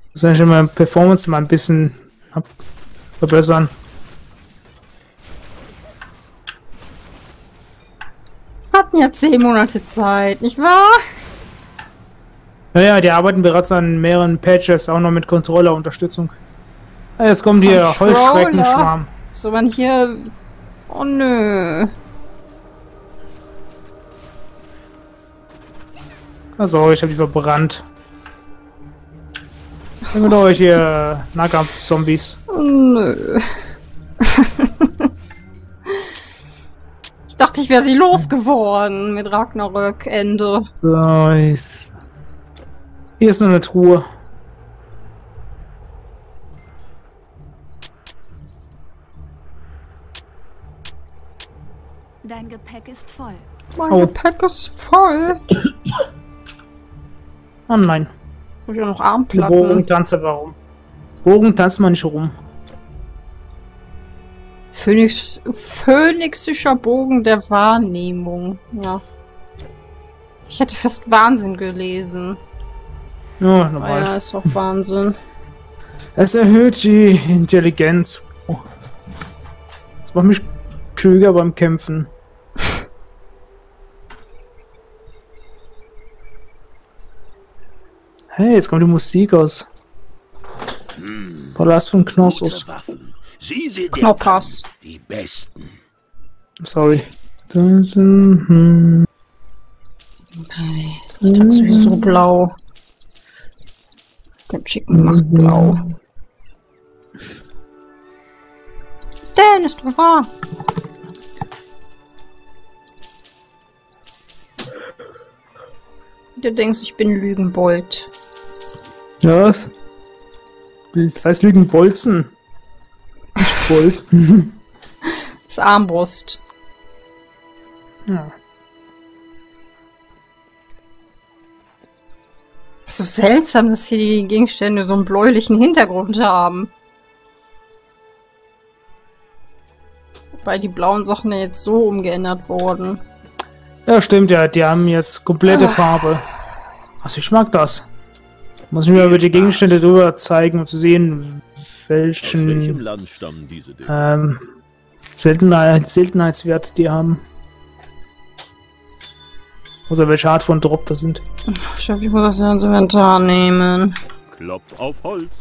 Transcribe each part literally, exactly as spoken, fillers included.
Soll ich meine Performance mal ein bisschen verbessern? Hatten ja zehn Monate Zeit, nicht wahr? Naja, die arbeiten bereits an mehreren Patches, auch noch mit Controller-Unterstützung. Ja, jetzt kommt hier Heuschreckenschwarm. So, man hier... Oh nö. Also, ich habe die verbrannt. Nehmen wir euch hier Nahkampf-Zombies. Oh nö. Ich dachte, ich wäre sie losgeworden mit Ragnarök-Ende. So, ist... Hier ist nur eine Truhe. Dein Gepäck ist voll. Mein Oh. Gepäck ist voll. Oh nein. Hab ich auch noch Die Armplatten. Bogen tanzt warum? Bogen tanzt man nicht rum. Phönix, phönixischer Bogen der Wahrnehmung. Ja. Ich hätte fast Wahnsinn gelesen. Ja, Ah normal. ja, ist auch Wahnsinn. Es erhöht die Intelligenz. Oh. Das macht mich klüger beim Kämpfen. Hey, jetzt kommt die Musik aus. Hm, Palast von Knossos. gute Waffen. Sie sind der Knoppers. Kampf, die besten. Sorry. Hm. Ich dachte sowieso blau. Der Chicken macht blau. Dan ist doch wahr. Du denkst, ich bin Lügenbold. Ja, was? Das heißt Lügenbolzen. Nicht Bolt. Das ist Armbrust. Ja. So seltsam, dass hier die Gegenstände so einen bläulichen Hintergrund haben. Wobei die blauen Sachen ja jetzt so umgeändert wurden. Ja, stimmt, ja. Die haben jetzt komplette Ah. Farbe. Also ich mag das. Muss ich mir über die Gegenstände drüber zeigen, um zu sehen, Aus welchem welchen Land stammen diese Dinge? ähm, Seltenheit, Seltenheitswert die haben. Oder welche Art von Drop das sind. Ich glaube, ich muss das ja ins Inventar nehmen. Klopf auf Holz.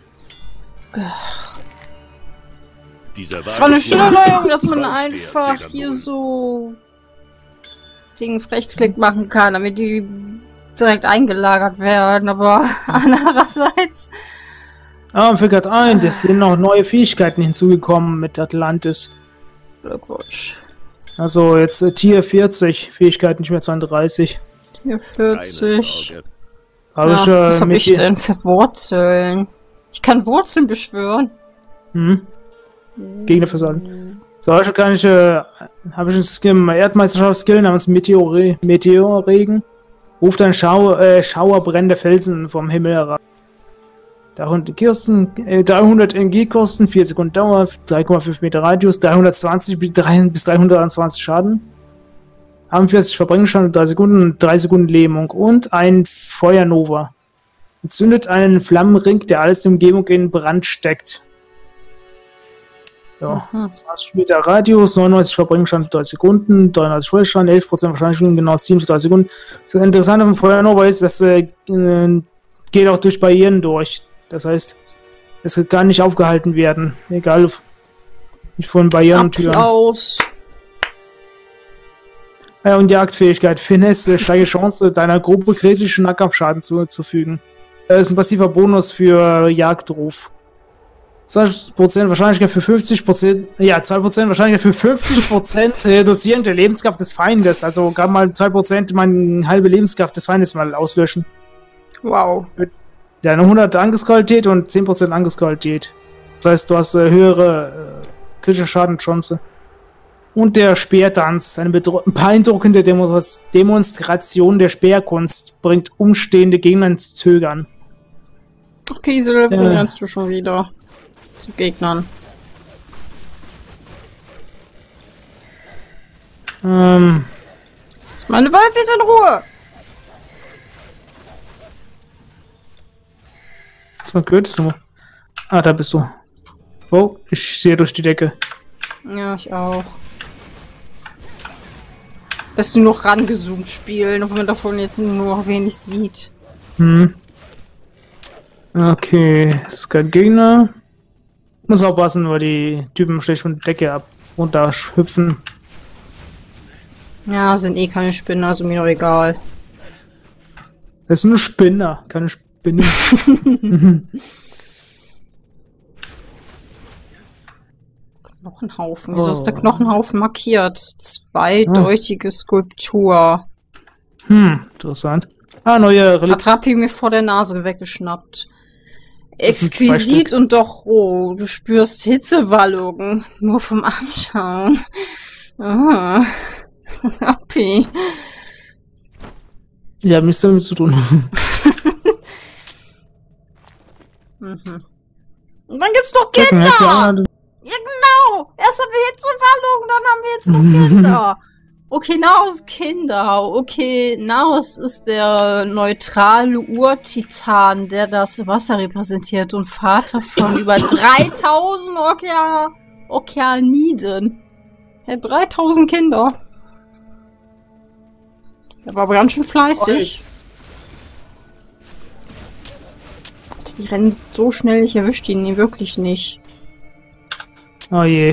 Dieser Es war eine schöne Neuerung, dass man Aufsteher, einfach Zedernbrunnen. hier so Dings Rechtsklick machen kann, damit die direkt eingelagert werden, aber andererseits... Ah, und fällt ein, es sind noch neue Fähigkeiten hinzugekommen mit Atlantis. Glückwunsch. Also jetzt äh, Tier vierzig, Fähigkeiten nicht mehr zweiunddreißig. Hier vierzig. Habe ich, Ja, äh, was hab mit ich die- denn für Wurzeln? Ich kann Wurzeln beschwören. Hm? Gegner versorgen. So, also kann ich, äh, habe ich ein Skill, Erdmeisterschaftsskill namens Meteore, Meteorregen. Ruft ein Schau, äh, Schauerbrennende Felsen vom Himmel herab. dreihundert Kirsten, äh, dreihundert Energiekosten, vier Sekunden Dauer, drei Komma fünf Meter Radius, dreihundertzwanzig bis dreihundertzwanzig Schaden. einundvierzig Verbrennungsschaden, drei Sekunden, drei Sekunden Lähmung und ein Feuernova. Entzündet einen Flammenring, der alles in der Umgebung in Brand steckt. Ja, Mhm. zwanzig Meter Radius, neunundneunzig Verbrennungsschaden für drei Sekunden, dreiundneunzig Feuerschaden, elf Prozent Wahrscheinlichkeit, genau sieben für drei Sekunden. Das Interessante vom Feuernova ist, dass äh, äh, geht auch durch Barrieren durch. Das heißt, es wird gar nicht aufgehalten werden. Egal, nicht von Barrieren und Türen. Applaus. Ja, und Jagdfähigkeit. Finesse, steige Chance, deiner Gruppe kritischen Nahkampfschaden zuzufügen. Das ist ein passiver Bonus für Jagdruf. zwanzig Prozent Wahrscheinlichkeit für fünfzig Prozent, ja, zwei Prozent Wahrscheinlichkeit für fünfzig Prozent Reduzieren der Lebenskraft des Feindes. Also gerade mal zwei Prozent meine halbe Lebenskraft des Feindes mal auslöschen. Wow. Ja, eine hundert Angriffsqualität und zehn Prozent Angriffsqualität. Das heißt, du hast äh, höhere äh, kritische Schadenschance. Und der Speertanz, eine beeindruckende Demo Demonstration der Speerkunst, bringt umstehende Gegner ins Zögern. Ach, Kiesel, wo Ja. rennst du schon wieder? Zu Gegnern. Ähm, Lass meine Wölfe jetzt in Ruhe! Das war gut. So. Ah, da bist du. Oh, ich sehe durch die Decke. Ja, ich auch. Dass du noch rangezoomt spielen, auch wenn man davon jetzt nur noch wenig sieht. Hm. Okay, ist kein Gegner. Muss aufpassen, weil die Typen schlecht von der Decke ab runter hüpfen. Ja, sind eh keine Spinner, also mir doch egal. Das ist nur Spinner, keine Spinne. Knochenhaufen. Wieso Oh. ist der Knochenhaufen markiert? Zweideutige Skulptur. Hm, interessant. Ah, neue Relikt. Attrapi mir vor der Nase weggeschnappt. Das sind zwei Exquisit Stück. und doch roh. Du spürst Hitzewallungen. Nur vom Anschauen. Ah. Appi. Ja, nichts damit zu tun. Mhm. Und dann gibt's noch Gucken, Kinder! erst die anderen- Ja, genau! Erst haben wir Hitzewallungen, dann haben wir jetzt noch Kinder! Okay, Naos Kinder. Okay, Naos ist der neutrale Urtitan, der das Wasser repräsentiert und Vater von über dreitausend Okea Okeaniden. Er hat dreitausend Kinder. Er war aber ganz schön fleißig. Die rennen so schnell, ich erwische ihn wirklich nicht. Oh je.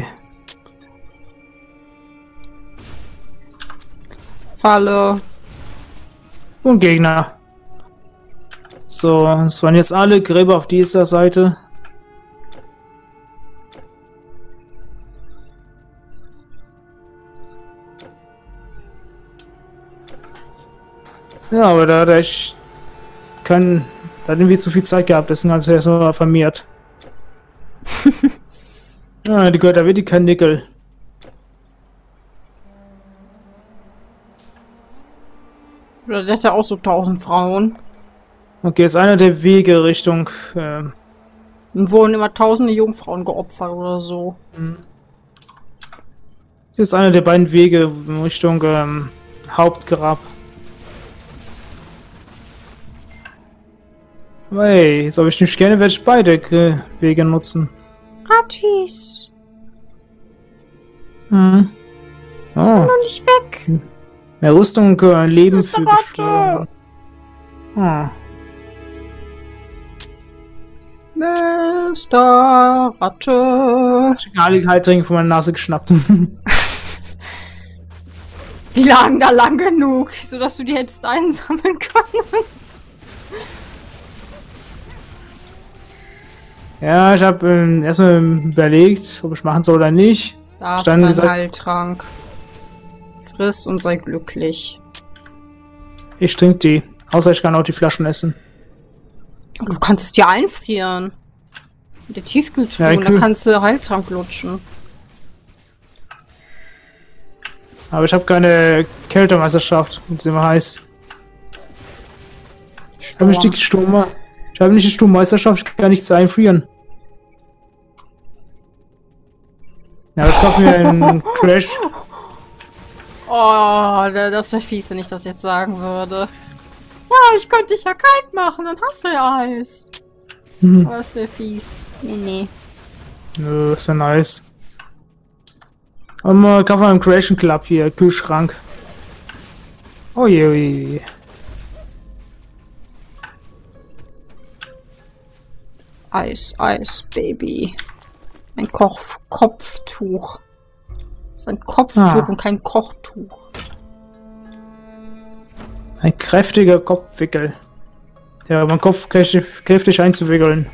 Falle. Und Gegner. So, es waren jetzt alle Gräber auf dieser Seite. Ja, aber da hat er echt kein, da hat irgendwie zu viel Zeit gehabt, deswegen hat er so vermehrt. Ja, die Götter wird die kein Nickel. Oder der hat ja auch so tausend Frauen. Okay, ist einer der Wege Richtung. Ähm, Und wurden immer tausende Jungfrauen geopfert oder so. das ist einer der beiden Wege in Richtung ähm, Hauptgrab. Hey, jetzt habe ich nicht gerne, werde ich beide äh, Wege nutzen. Gratis. Hm. Oh, Noch nicht weg. mehr Rüstung, äh, Leben Das ist für eine Ratte. Beschwörung. Ah. Mister Ratte. Ich habe alle Heiltränke von meiner Nase geschnappt. Die lagen da lang genug, sodass du die hättest einsammeln können. Ja, ich habe ähm, erstmal überlegt, ob ich machen soll oder nicht. Da ist Dann dein gesagt- Heiltrank. Friss und sei glücklich. Ich trinke die. Außer ich kann auch die Flaschen essen. Du kannst es dir einfrieren. Mit der Tiefkühltruhe, Ja, und dann kühl. kannst du Heiltrank lutschen. Aber ich habe keine Kältemeisterschaft. Und ist immer heiß. Ich habe nicht die Sturm. Ich habe nicht die Sturmmeisterschaft, ich kann nichts einfrieren. Ja, ich kaufe mir einen Crash. Oh, das wäre fies, wenn ich das jetzt sagen würde. Ja, ich könnte dich ja kalt machen, dann hast du ja Eis. Hm. Aber das wäre fies. Nee, nee. Nö, ist ja nice. Aber mal kaufen wir einen Creation Club hier, Kühlschrank. Oh je, oh je. Eis, Eis, Baby. Ein Koch Kopftuch. Das ist ein Kopftuch Ah. und kein Kochtuch. Ein kräftiger Kopfwickel. Ja, um den Kopf kräftig, kräftig einzuwickeln.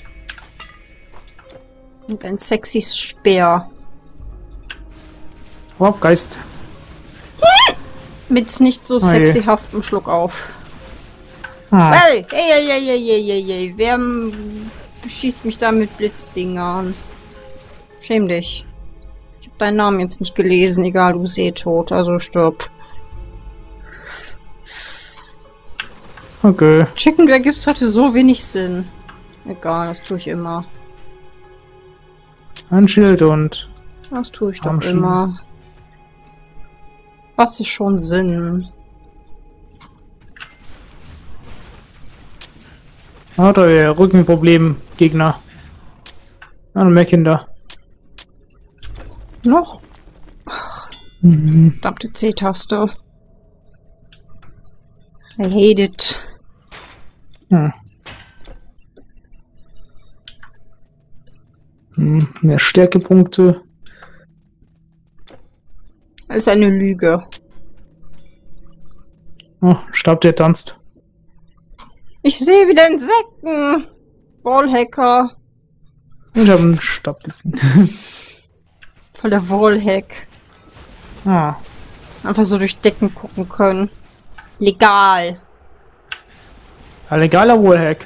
Und ein sexy Speer. Oh, Geist. Mit nicht so je. sexyhaftem Schluck auf. Ah. Hey, hey, hey, hey, hey, hey, hey. Wer m, beschießt mich da mit Blitzdingern? Schäm dich. Ich habe deinen Namen jetzt nicht gelesen. Egal, du bist eh tot. Also stirb. Okay. Chicken, da gibt's heute so wenig Sinn. Egal, das tue ich immer. Ein Schild und... Das tue ich doch Armschienen. immer. Was ist schon Sinn? Hat euer Rückenproblem, Gegner. Ah, noch mehr Kinder. Noch? Mhm. Verdammte C-Taste. I hate it. Hm. Hm, mehr Stärkepunkte. Ist eine Lüge. Oh, Stab, der tanzt. Ich sehe wieder Insekten. Wallhacker. Ich habe einen Stab gesehen. Voll der Wallhack. Ah. Einfach so durch Decken gucken können. Legal. Ein legaler Wallhack.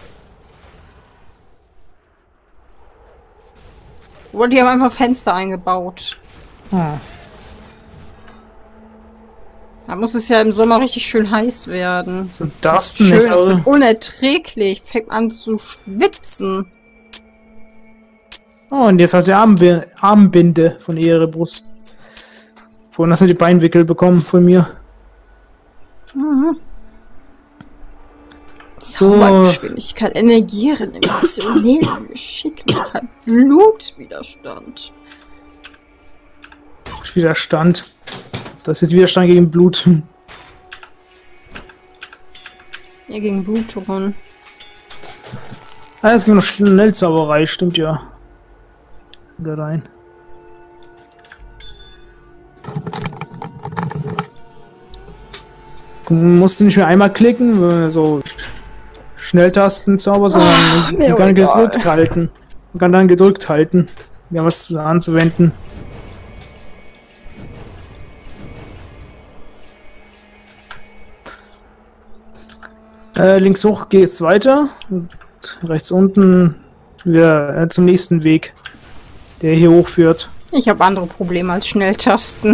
Oder die haben einfach Fenster eingebaut. Ah. Da muss es ja im Sommer richtig schön heiß werden. So, Das das ist schön, ist es aber- wird unerträglich. Fängt an zu schwitzen. Oh, und jetzt hat er Armbi Armbinde von Erebus. Vorhin hast du die Beinwickel bekommen von mir. Mhm. So. Zaubergeschwindigkeit, Energierenovation, Geschicklichkeit, Blutwiderstand. Widerstand. Das ist Widerstand gegen Blut. Ja, gegen Blutungen. Ah, es gibt noch Schnellzauberei, stimmt ja. Da rein. Du musst nicht mehr einmal klicken, so Schnelltastenzauber, sondern mir man kann egal. gedrückt halten. Man kann dann gedrückt halten, ja, was anzuwenden. Äh, links hoch geht's weiter und rechts unten wieder äh, zum nächsten Weg, der hier hochführt. Ich habe andere Probleme als Schnelltasten.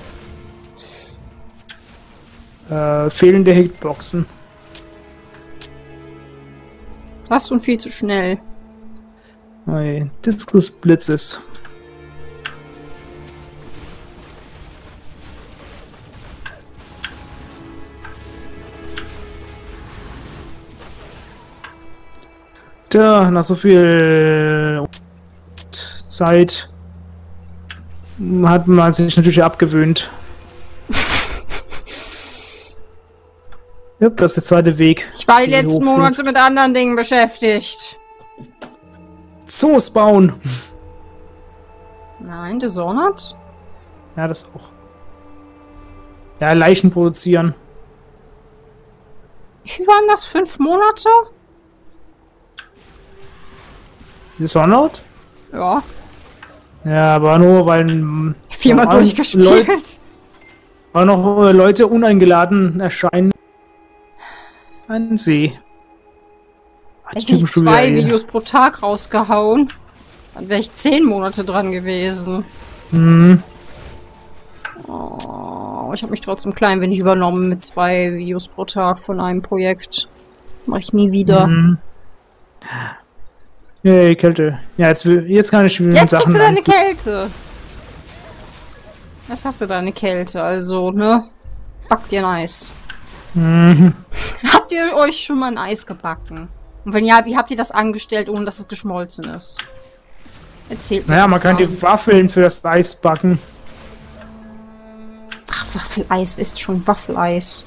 Äh, fehlende Hitboxen. Fast und viel zu schnell. Okay. Diskus Blitzes. Tja, nach so viel Zeit hat man sich natürlich abgewöhnt. Ja, das ist der zweite Weg. Ich war die der letzten hochführt. Monate mit anderen Dingen beschäftigt. Zoos bauen. Nein, Dishonored? Ja, das auch. Ja, Leichen produzieren. Wie waren das? Fünf Monate? Dishonored? Ja. Ja, aber nur weil mm, Viermal vor allem durchgespielt. Leute, weil noch äh, Leute uneingeladen erscheinen. Ein See. Ach, die Hätte Typen ich schon zwei wieder hier. Videos pro Tag rausgehauen, dann wäre ich zehn Monate dran gewesen. Hm. Oh, ich habe mich trotzdem ein klein wenig übernommen mit zwei Videos pro Tag von einem Projekt. Mache ich nie wieder. Hm. Yay, Kälte. Ja, jetzt, will- jetzt kann ich mit Jetzt Sachen kriegst du deine an- Kälte. Jetzt hast du deine Kälte, also, ne? Backt dir ein Eis. Hm. Habt ihr euch schon mal ein Eis gebacken? Und wenn ja, wie habt ihr das angestellt, ohne dass es geschmolzen ist? Erzählt mir Naja, das man kann mal. die Waffeln für das Eis backen. Ach, Waffeleis ist schon Waffeleis.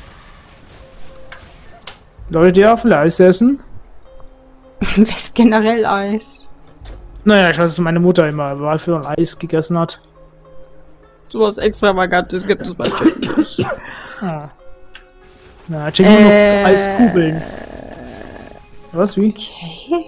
Leute, die Waffeleis essen? Wer ist generell Eis? Naja, ich weiß, dass meine Mutter immer Waffel und Eis gegessen hat. Sowas Extravagantes gibt es wahrscheinlich nicht. Ah. Na, ich hätte nur Äh. noch Eiskugeln. Was, wie? Okay.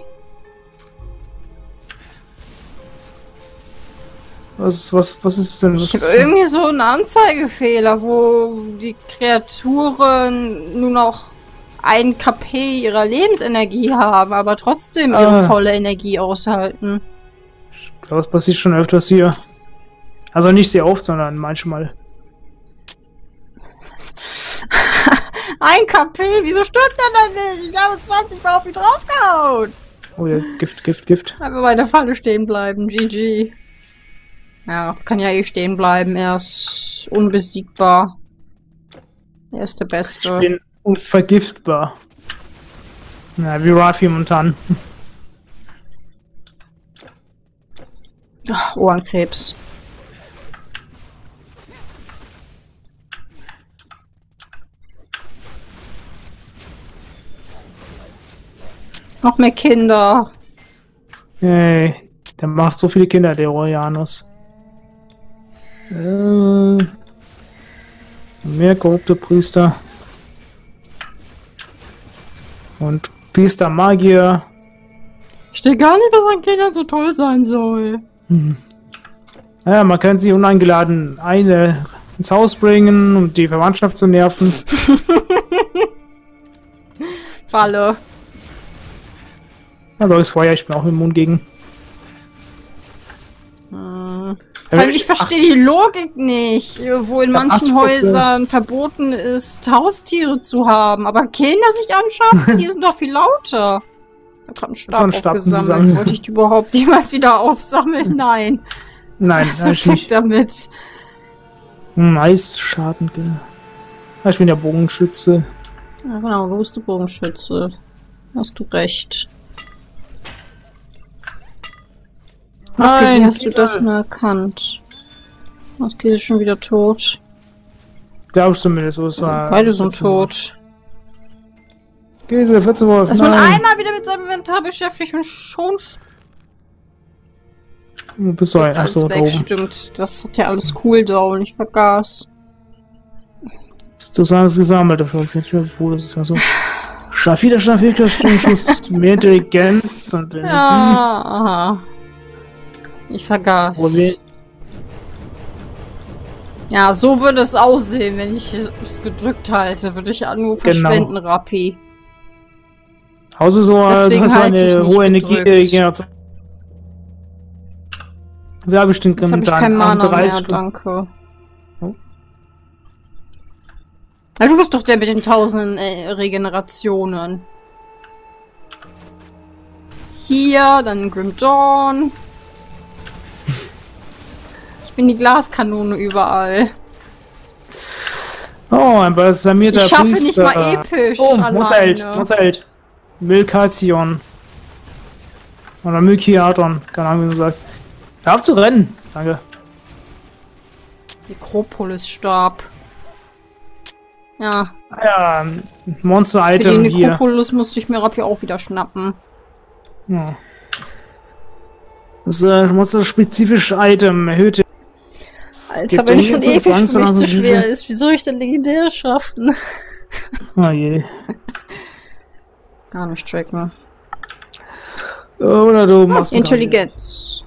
Was, was, was ist denn? Was Ich ist habe irgendwie so einen Anzeigefehler, wo die Kreaturen nur noch ein K P ihrer Lebensenergie haben, aber trotzdem ihre Ah. volle Energie aushalten. Ich glaube, das passiert schon öfters hier. Also nicht sehr oft, sondern manchmal. Ein K P? Wieso stürzt er denn nicht? Ich habe zwanzig Mal auf ihn draufgehauen. Oh ja, Gift, Gift, Gift. Einfach bei der Falle stehen bleiben. G G. Ja, kann ja eh stehen bleiben. Er ist unbesiegbar. Er ist der Ich Beste. bin unvergiftbar. Ja, wie Rafi momentan. Ach, Ohrenkrebs. Noch mehr Kinder. Hey, der macht so viele Kinder, der Royanus. Äh, mehr korrupte Priester. Und Priester Magier. Ich verstehe gar nicht, was an Kindern so toll sein soll. Hm. Ja, man kann sie uneingeladen eine ins Haus bringen, um die Verwandtschaft zu nerven. Falle. Also das Feuer, ich bin auch immun gegen. Hm. Weil ich verstehe die Logik nicht, wo in manchen Häusern verboten ist, Haustiere zu haben, aber Kinder sich anschaffen, die sind doch viel lauter. Ich hab grad einen Stab Stab aufgesammelt. Wollte ich die überhaupt jemals wieder aufsammeln? Nein. Nein, das ist weg damit. Hm, Eisschaden, genau. Ja, ich bin ja Bogenschütze. Ja, genau, du bist der Bogenschütze. Hast du recht. Nein, okay, wie hast du das nur erkannt? Das Käse ist schon wieder tot. Glaubst du mir das? Es war beide sind tot. Käse, vierzehn Wolf. Dass man einmal wieder mit seinem Inventar beschäftigt und schon. Du bist so ein. Achso, da oben. Stimmt, das hat ja alles Cooldown, ich vergaß. Du hast alles gesammelt, dafür ist nicht mehr wo, das ist ja so. Schaff wieder Schaffigkeitsschuss, mehr Intelligenz und. Ja, aha. Ich vergaß. Ja, so würde es aussehen, wenn ich es gedrückt halte. Würde ich nur verschwenden, genau. Rappi. Außer so, Deswegen du hast halt eine hohe Energieregeneration. Wir haben bestimmt Jetzt hab ich kein Mana mehr, danke. Oh. Ja, du bist doch der mit den tausenden äh, Regenerationen. Hier, dann Grim Dawn. Ich bin die Glaskanone überall. Oh, ein balsamierter Ich schaffe Priester. nicht mal episch. Oh, Mozart, Mozart. Milkation. Oder Milkiaton, keine Ahnung, wie du sagst. Darf zu rennen. Danke. Nekropolis-Stab. Ja. Ah ja, Monster-Item hier. Für den Nekropolis musste ich mir Rappi auch wieder schnappen. Ja. Das ist ein monster-spezifisches Item. Erhöhte. Alter, wenn schon episch für mich so schwer ist, wie soll ich denn legendär schaffen? Oh je. Gar nicht tracken. Oder du machst Intelligenz.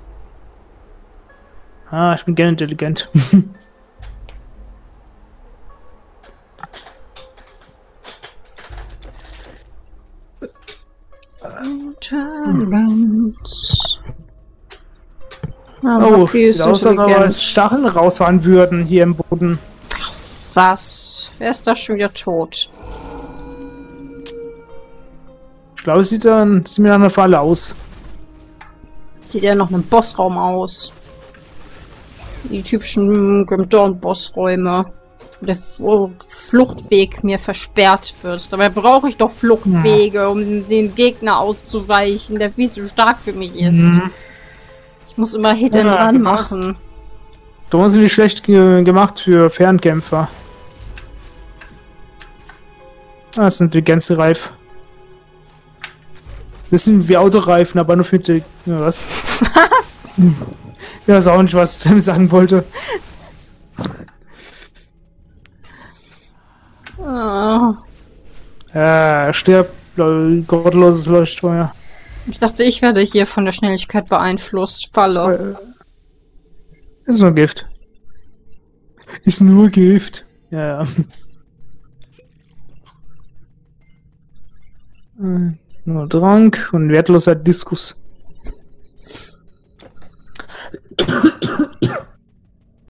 Ah, ich bin gerne intelligent. Intelligenz. Oh, sieht aus, als ob Stacheln rausfahren würden hier im Boden. Ach, was? Wer ist da schon wieder tot? Ich glaube, es sieht dann sieht mir nach einer Falle aus. Sieht ja noch einem Bossraum aus. Die typischen Grim Dawn Bossräume. Wo der Fluchtweg mir versperrt wird. Dabei brauche ich doch Fluchtwege, ja. um den Gegner auszuweichen, der viel zu stark für mich ist. Mhm. Ich muss immer Hit and ja, Run machen. Du hast nicht schlecht ge gemacht für Fernkämpfer. Ah, das sind die ganze Reif. Das sind wie Autoreifen, aber nur für die... Ja, was? Was? Ich weiß auch nicht, was ich damit sagen wollte. Oh. Ja, stirbt. Gottloses Leuchtfeuer. Ich dachte, ich werde hier von der Schnelligkeit beeinflusst. Falle. Ist nur Gift. Ist nur Gift. Ja, ja. Nur Trank und wertloser Diskus.